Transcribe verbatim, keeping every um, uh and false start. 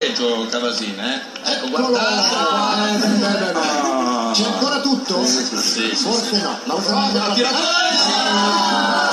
Cavasina, eh? Ecco, guardate qua. Eh, beh, beh, beh. C'è ancora tutto? Sì, sì, Forse sì. no. La tira fuori!